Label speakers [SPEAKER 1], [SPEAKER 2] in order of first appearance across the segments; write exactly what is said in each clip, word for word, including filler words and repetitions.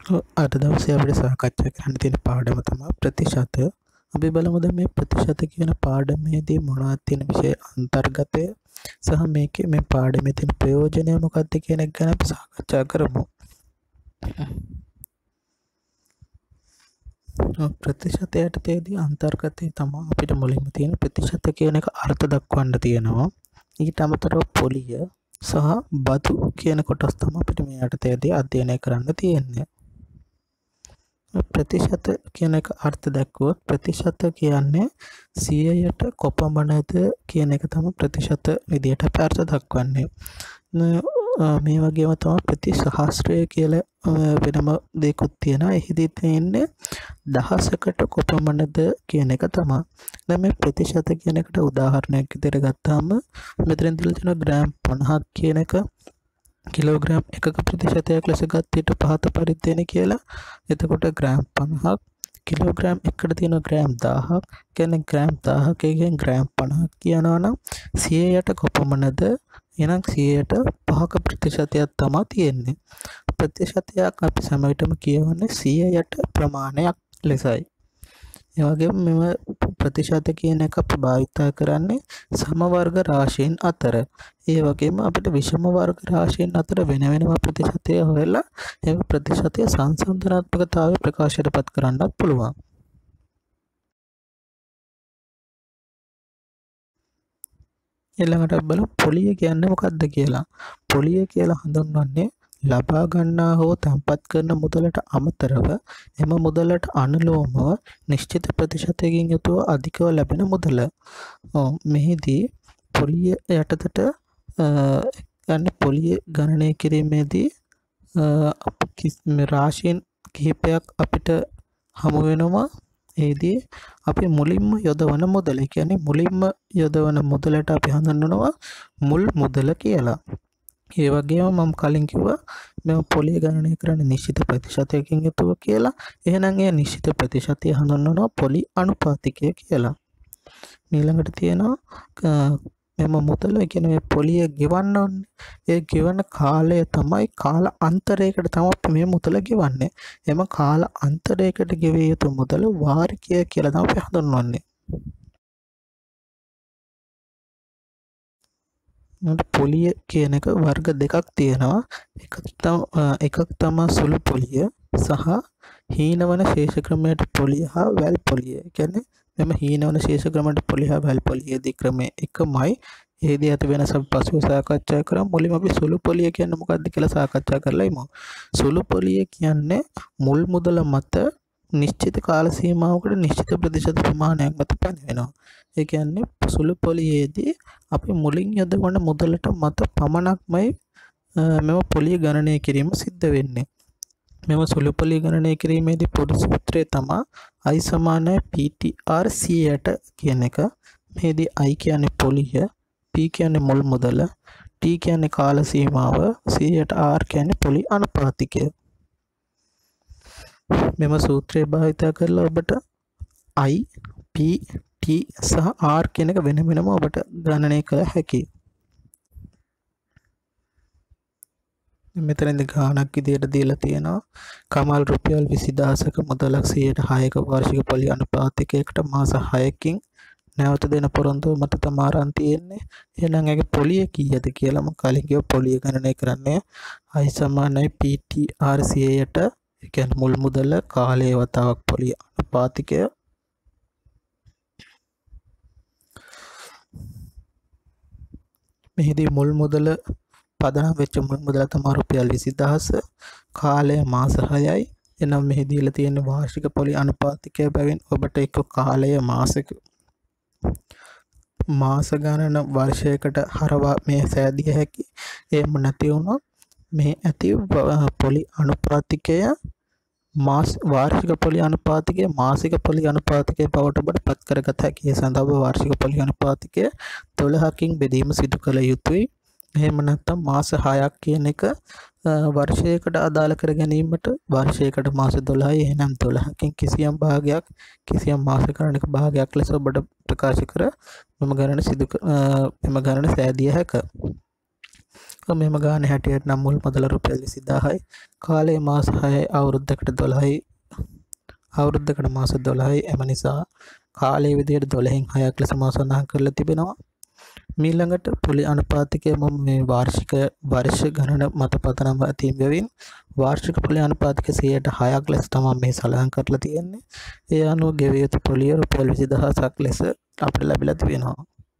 [SPEAKER 1] අද දවසේ අපිට සාකච්ඡා කරන්න තියෙන පාඩම තමයි ප්‍රතිශත. අපි බලමු දැන් මේ ප්‍රතිශත කියන පාඩමේදී මොනවද තියෙන විෂය අන්තර්ගතය සහ මේකේ මේ පාඩමේ තියෙන ප්‍රයෝජනය මොකක්ද කියන එක ගැන අපි සාකච්ඡා කරමු. ප්‍රතිශත යටතේදී අන්තර්ගතය තමයි අපිට මුලින්ම තියෙන ප්‍රතිශත කියන එක අර්ථ දක්වන්න තියෙනවා. ඊට අමතරව පොලිය සහ බදු කියන කොටස් තමයි අපිට මේ යටතේදී අධ්‍යයනය කරන්න තියෙන්නේ. ප්‍රතිශත කියන එක අර්ථ දැක්වුවොත් ප්‍රතිශත කියන්නේ සියයට කොපමණද කියන එක තමයි ප්‍රතිශත විදියට අපි අර්ථ දක්වන්නේ. මේ වගේම තමයි ප්‍රතිසහස්‍රය කියලා වෙනම දෙකුත් තියෙනවා. එහිදී තියෙන්නේ දහසකට කොපමණද කියන එක තමයි. දැන් මේ ප්‍රතිශත කියන එකට උදාහරණයක් විදිහට ගත්තාම මෙතන දීලා තියෙනවා ග්‍රෑම් පනහක් කියන එක කිලෝග්‍රෑම් එකක ප්‍රතිශතයක් ලෙස ගත් විට පහත පරිද්දෙන කියලා. එතකොට ග්‍රෑම් පනහක් කිලෝග්‍රෑම් එකකට තියෙන ග්‍රෑම් දහයක් කියන්නේ ග්‍රෑම් දහයක එකෙන් ග්‍රෑම් පනහක් කියනවා නම් සියයට කොපමණද? එහෙනම් සියයට පහක ප්‍රතිශතයක් තමයි තියෙන්නේ. ප්‍රතිශතයක් අපි සෑම විටම කියවන්නේ සියයට ප්‍රමාණයක් ලෙසයි. ඒ වගේම මෙම ප්‍රතිශත කියන එක අපි භාවිතා කරන්නේ සම වර්ග රාශීන් අතර. ඒ වගේම අපිට විෂම වර්ග රාශීන් අතර වෙන වෙනම ප්‍රතිශතය හොයලා එම ප්‍රතිශතය සංසන්දනාත්මකතාවය ප්‍රකාශයටපත් කරන්නත් පුළුවන්. ඊළඟට අපි බලමු පොලිය කියන්නේ මොකක්ද කියලා. පොලිය කියලා හඳුන්වන්නේ ලබා ගන්නා හෝ තැන්පත් කරන මුදලට අමතරව එම මුදලට අනුලෝමව නිශ්චිත ප්‍රතිශතයකින් යුතුව අධිකව ලැබෙන මුදල. මෙහිදී පොලිය යටතට ගන්න පොලිය ගණනය කිරීමේදී රාශීන් කිහිපයක් අපිට හමු වෙනවා. එහිදී අපි මුලින්ම යොදවන මුදල කියන්නේ මුලින්ම යොදවන මුදලට අපි හඳුන්වනවා මුල් මුදල කියලා. ඒ වගේම මම කලින් කිව්වා මම පොලිය ගණනය කරන්නේ නිශ්චිත ප්‍රතිශතයකින් යුතුව කියලා. එහෙනම් ඒ නිශ්චිත ප්‍රතිශතය හඳුන්වනවා පොලි අනුපාතිකය කියලා. ඊළඟට තියෙනවා මෙම මුදල කියන්නේ මේ පොලිය ගෙවන්න ඕනේ. ඒ ගෙවන කාලය තමයි කාල අන්තරයකට තමයි අපි මේ මුදල ගෙවන්නේ. එම කාල අන්තරයකට ගෙවිය යුතු මුදල වාරිකය කියලා තමයි අපි හඳුන්වන්නේ. පොලිය කියන එක වර්ග දෙකක් තියෙනවා. එකක් තමයි එකක් තමයි සුළු පොලිය සහ හීනවන ශේෂ ක්‍රමයට පොලිය හා වැල් පොලිය. කියන්නේ මෙම හීනවන ශේෂ ක්‍රමයට පොලිය හා වැල් පොලියදී ක්‍රමය එකමයි. එහිදී ඇති වෙනස අපි පසුව සාකච්ඡා කරමු. මුලින්ම අපි සුළු පොලිය කියන්නේ මොකක්ද කියලා සාකච්ඡා කරලා ඉමු. සුළු පොලිය කියන්නේ මුල් මුදල මත නිශ්චිත කාල සීමාවකට නිශ්චිත ප්‍රතිශත ප්‍රමාණයක් මත පැනවෙනවා. ඒ කියන්නේ සුළු පොලියේදී අපි මුලින් යොදවන මුදලට මත පමණක්මයි මෙම පොලිය ගණනය කිරීම සිද්ධ වෙන්නේ. මෙම සුළු පොලිය ගණනය කිරීමේදී පොදු සූත්‍රය තමයි I සමානයි P T R සියයට කියන එක. මේදී I කියන්නේ පොලිය, P කියන්නේ මුල් මුදල, T කියන්නේ කාල සීමාව, සියයට R කියන්නේ පොලි අනුපාතිකය. මෙම සූත්‍රය භාවිත කරලා ඔබට I, P, T සහ R කියන එක වෙන වෙනම ඔබට ගණනය කළ හැකියි. මෙතනදී ගාණක් විදියට දීලා තියෙනවා. කමල් රුපියල් විසි දහසක මුදලක් සියයට හයක වාර්ෂික පොලි අනුපාතිකයකට මාස හයකින් නැවත දෙන පොරොන්දුව මත තමයි අරන් තියෙන්නේ. එහෙනම් ඒකේ පොලිය කීයද කියලා මම කලින් කිව්ව පොලිය ගණනය කරන්නේ I සමානයි P T R සියයට. ඒ කියන්නේ මුල් මුදල කාලයේ වතාවක් පොලිය අනුපාතිකය. මෙහිදී මුල් මුදල පදනම් වෙච්ච මුල් මුදල තමයි රුපියල් විසි දහස. කාලය මාස හයයි. එනම් මෙහි දීලා තියෙන වාර්ෂික පොලි අනුපාතිකය බැවින් ඔබට එක්ක කාලය මාසෙක මාස ගණන වර්ෂයකට හරවා මේ සෑදිය හැකි. එහෙම නැති වුණොත් මේ ඇති පොලි අනුපාතිකය මාස වාර්ෂික පොලි අනුපාතිකය මාසික පොලි අනුපාතිකය බවට ඔබට පත් කරගත හැකි. ඒ සඳහා ඔබ වාර්ෂික පොලි අනුපාතිකය දොළහකින් බෙදීම සිදු කළ යුතුයි. එහෙම නැත්නම් මාස හයක් කියන එක වර්ෂයකට අදාළ කර ගැනීමට වර්ෂයකට මාස දොළහයි. එහෙනම් දොළහකින් කිසියම් භාගයක් කිසියම් මාස ගණනක භාගයක් ලෙස ඔබට ප්‍රකාශ කර මෙම ගණන සිදු මෙම ගණන සෑදිය හැක. මෙම ගාන හැටියට නම් මුල් මුදල රුපියල් විසිදාහයි. කාලය මාස හයයි අවුරුද්දකට දොළහයි. අවුරුද්දකට මාස දොළහයි. එම නිසා කාලයේ විදිහට දොළහෙන් හයක් ලෙස මා සඳහන් කරලා තිබෙනවා. මීළඟට පොලි අනුපාතිකය මම මේ වාර්ෂික වර්ෂ ගණන මත පදනම් ඇති බැවින් වාර්ෂික පොලි අනුපාතික සියයට හයක් ලෙස තමයි මේ සලහන් කරලා තියෙන්නේ. ඒ අනුව ගෙවිය යුතු පොලිය රුපියල් විසිදහසක් ලෙස අපිට ලැබිලා තිබෙනවා.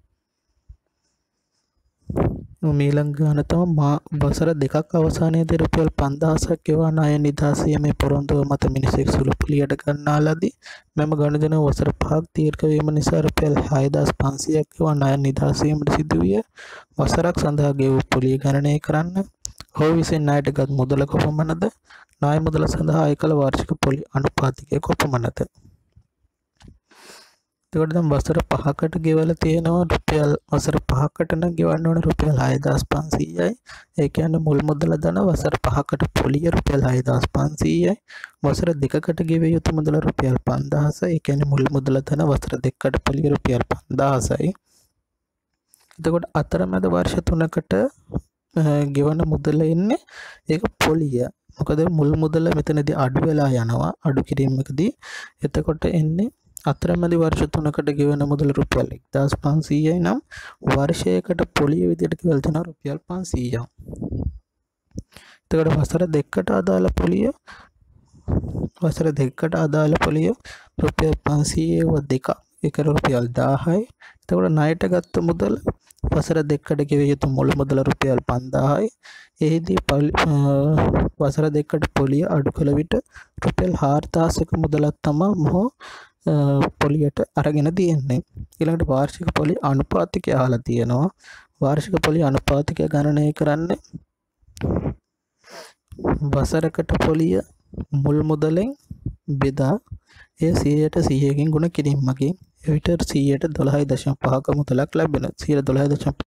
[SPEAKER 1] මීළඟ ගාන තමයි මා වසර දෙකක් අවසානයේදී රුපියල් පන්දාසක් ගෙවා ණය නිදහසීමේ පොරොන්දුව මත මිනිසෙක් සුළු පොලියට ගන්නා ලදී. මෙම ගනුදෙනුව වසර පහක් දීර්ඝ වීම නිසා රුපියල් හයදාස් පන්සියයක් ගෙවා ණය නිදහසීමට සිදු විය. වසරක් සඳහා ගෙවූ පොලිය ගණනය කරන්න. ඔහු විසින් ණයට ගත් මුදල කොපමණද? ණය මුදල සඳහා අය කළ වාර්ෂික පොලි අනුපාතිකය කොපමණද? එතකොට දැන් වසර පහකට ගෙවලා තියෙනවා රුපියල් වසර පහකට නම් ගෙවන්න ඕන රුපියල් හයදාස් පන්සීයයි. ඒ කියන්නේ මුල් මුදල දන වසර පහකට පොලිය රුපියල් හයදාස් පන්සීයයි. වසර දෙකකට ගෙවිය යුතු මුදල රුපියල් පන්දාසයි. ඒ කියන්නේ මුල් මුදල දන වසර දෙකකට පොලිය රුපියල් පන්දාසයි. එතකොට අතරමැද වර්ෂ තුනකට ගෙවන මුදල ඉන්නේ ඒක පොලිය. මොකද මුල් මුදල මෙතනදී අඩු වෙලා යනවා අඩු කිරීමකදී. එතකොට එන්නේ අතරමැදි වර්ෂ තුනකට ගෙවන මුදල රුපියල් එක්දාස් පන්සීයයි නම් වර්ෂයකට පොලිය විදිහට ගෙවලා තියෙනවා රුපියල් පන්සීයක්. එතකොට වසර දෙකකට අදාළ පොලිය වසර දෙකකට අදාළ පොලිය රුපියල් පන්සීය ව දෙක ඒක රුපියල් දාහයි. එතකොට ණයට ගත්ත මුදල වසර දෙකකට ගෙවිය යුතු මුල් මුදල රුපියල් පන්දාහයි. එහිදී වසර දෙකකට පොලිය අඩු කළ විට රුපියල් හාරදාසක මුදලක් තමයි මොහු පොලියට අරගෙන තියෙන්නේ. ඊළඟට වාර්ෂික පොලි අනුපාතිකය අහලා තියෙනවා. වාර්ෂික පොලි අනුපාතිකය ගණනය කරන්නේ වසරකට පොලිය මුල් මුදලෙන් බෙදා එය සියයට සියයකින් ගුණ කිරීමකින් එවිට සියයට දොළහයි දශම පහක මුදලක් ලැබෙනවා. සියයට දොළහයි දශම පහ.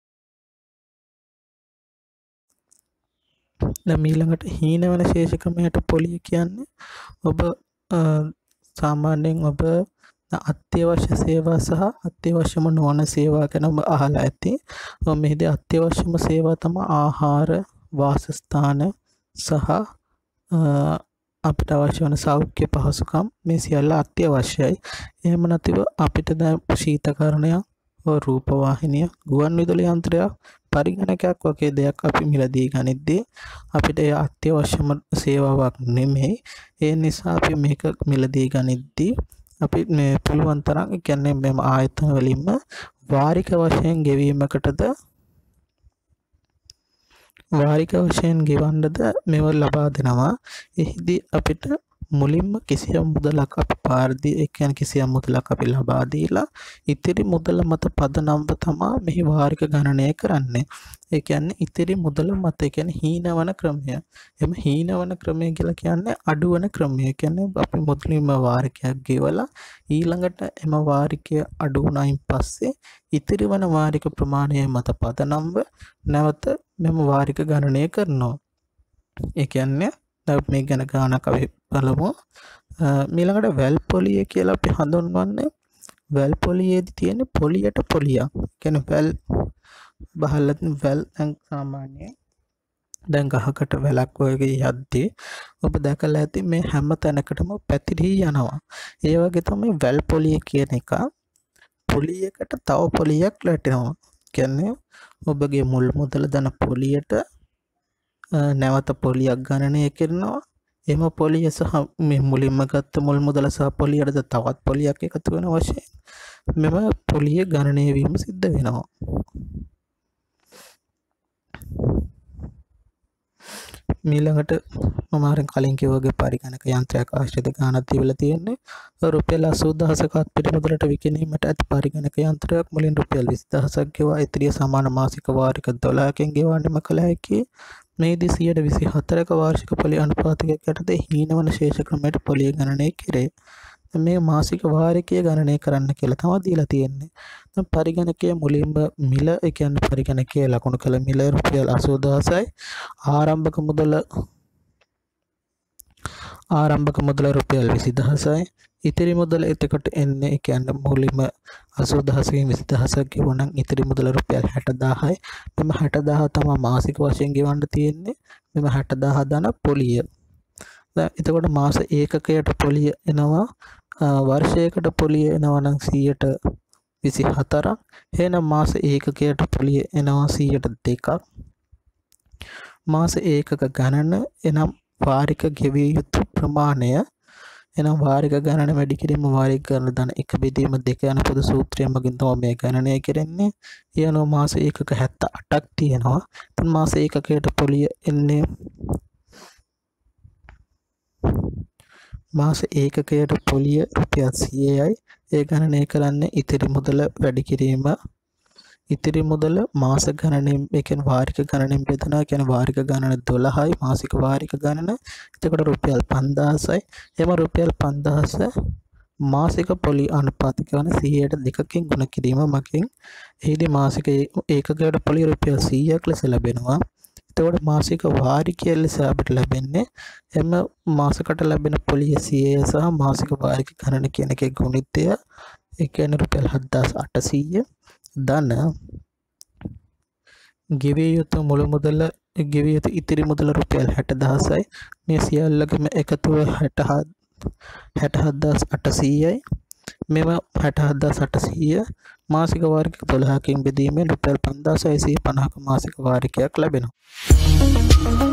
[SPEAKER 1] දැන් ඊළඟට හීන වන ශේෂ ක්‍රමයට පොලිය කියන්නේ ඔබ සාමාන්‍යයෙන් ඔබ අත්‍යවශ්‍ය සේවා සහ අත්‍යවශ්‍යම නොවන සේවා ගැන ඔබ අහලා ඇති. මෙහිදී අත්‍යවශ්‍යම සේවා තමයි ආහාර, වාසස්ථාන සහ අපිට අවශ්‍ය වන සෞඛ්‍ය පහසුකම් මේ සියල්ල අත්‍යවශ්‍යයි. එහෙම නැතිව අපිට දැන් ශීතකරණයක්, රූපවාහිනිය, ගුවන් විදුලි යන්ත්‍රයක්, පරිගණකයක් වගේ දෙයක් අපි මිලදී ගනිද්දී අපිට ඒ අත්‍යවශ්‍යම සේවාවක් නෙමෙයි. ඒ නිසා අපි මේක මිලදී ගනිද්දී අපි මේ පුළුවන් තරම් කියන්නේ මේ ආයතන වලින්ම වාරික වශයෙන් ගෙවීමකටද වාරික වශයෙන් ගෙවන්නද මේව ලබා දෙනවා. එහිදී අපිට මුලින්ම කිසියම් මුදලක් අපි පාර දී ඒ කියන්නේ කිසියම් මුදලක් අපි ලබා දීලා ඉතිරි මුදල මත පදනම්ව තමයි මෙහි වාරික ගණනය කරන්නේ. ඒ කියන්නේ ඉතිරි මුදල මත ඒ කියන්නේ හීනවන ක්‍රමය. එම හීනවන ක්‍රමය කියලා කියන්නේ අඩුවන ක්‍රමය. ඒ කියන්නේ අපි මුලින්ම වාරිකයක් ගෙවලා ඊළඟට එම වාරිකය අඩු වුණායින් පස්සේ ඉතිරි වන වාරික ප්‍රමාණය මත පදනම්ව නැවත මෙම වාරික ගණනය කරනවා. ඒ කියන්නේ දැන් මේ ගැන ගානක් අපි බලමු. ඊළඟට වැල් පොලිය කියලා අපි හඳුන්වන්නේ වැල් පොලියේදී තියෙන පොලියට පොලියක්. කියන්නේ වැල් බහලා වැල් දැන් සාමාන්‍යයෙන් දැන් ගහකට වැලක් වගේ යද්දී ඔබ දැකලා ඇති මේ හැම තැනකටම පැතිරී යනවා. ඒ වගේ තමයි වැල් පොලිය කියන එක පොලියකට තව පොලියක් ලැටෙනවා. කියන්නේ ඔබගේ මුල් මුදල දන පොලියට නැවත පොලියක් ගණනය කරනවා. එම පොලිය සහ මේ මුලින්ම ගත්ත මුල් මුදල සහ පොලියටද තවත් පොලියක් එකතු වෙන වශයෙන් මෙම පොලිය ගණනය වීම සිද්ධ වෙනවා. ඊළඟට මම අර කලින් කිව්වාගේ පරිගණක යන්ත්‍රයක් ආශ්‍රිත ගානක් තිබිලා තියෙන්නේ. රුපියල් අසූ දහසක අත්පිට මුදලට විකිණීමට ඇති පරිගණක යන්ත්‍රයක් මුලින් රුපියල් විසි දහසක් ගෙවා ඉතිරිය සමාන මාසික වාරික දොළහකින් ගෙවන්නම කළ හැකි. මේදී සියයට විසි හතරක වාර්ෂික පොලි අනුපාතිකයක් යටතේ හීනවන ශේෂ ක්‍රමයට පොලිය ගණනය කෙරේ. මේ මාසික වාරිකය ගණනය කරන්න කියලා තමයි දීලා තියෙන්නේ. දැන් පරිගණකයේ මුලින්ම මිල ඒ කියන්නේ පරිගණකයේ ලකුණු කළ මිල රුපියල් අසූ දහසයි. ආරම්භක මුදල ආරම්භක මුදල රුපියල් විසි දහසයි. ඉතිරි මුදල එතකොට එන්නේ ඒ කියන්නේ මුලින්ම අසූ දහසකින් විසි දහසක් ගෙවුවා නම් ඉතිරි මුදල රුපියල් හැට දාහයි. මෙම හැට දාහ තමයි මාසික වශයෙන් ගෙවන්න තියෙන්නේ. මෙම හැට දාහ දන පොලිය. දැන් එතකොට මාස ඒකකයට පොලිය එනවා වර්ෂයකට පොලිය එනවා නම් සියයට විසි හතරක්. එහෙනම් මාස ඒකකයට පොලිය එනවා සියයට දෙකක්. මාස ඒකක ගණන එනම් වාරික ගෙවිය යුතු ප්‍රමාණය එනම් වාරික ගණන වැඩි කිරීම වාරික ගණන ධන එක බෙදීම දෙක යන පොදු සූත්‍රය මගින් තමයි මේ ගණනය කරන්නේ. ඊයනෝ මාස ඒකක හැත්තෑ අටක් තියෙනවා. එතන මාස ඒකකයට පොලිය එන්නේ මාස ඒකකයට පොලිය රුපියල් සියයයි. ඒ ගණනය කරන්නේ ඉතිරි මුදල වැඩි කිරීම ඉතිරි මුදල මාස ගණනෙන් ඒ කියන්නේ වාරික ගණනෙන් බෙදනවා. ඒ කියන්නේ වාරික ගණන දොළහයි මාසික වාරික ගණන. එතකොට රුපියල් පන්දාසයි. එම රුපියල් පන්දාස මාසික පොලි අනුපාතික වන සියයට දෙකකින් ගුණ කිරීම මගින් එහිදී මාසික ඒකකයට පොලි රුපියල් සීයක් ලෙස ලැබෙනවා. එතකොට මාසික වාරිකය ලෙස අපිට ලැබෙන්නේ එම මාසකට ලැබෙන පොලිය සියය සහ මාසික වාරික ගණන කියන එකේ ගුණිතය ඒ කියන්නේ රුපියල් හත්දාස් අටසීය ධන ගෙවිය යුතු මුළු මුදල ගෙවිය යුතු ඉතිරි මුදල රුපියල් හැට දහසයි. මේ සියල්ලගේම එකතුව හැට හත්දාස් අටසීයයි. මෙම හැට හත්දාස් අටසීය මාසික වාරික දොළහකින් බෙදීමෙන් රුපියල් පන්දාස් හයසිය පනහක මාසික වාරිකයක් ලැබෙනවා.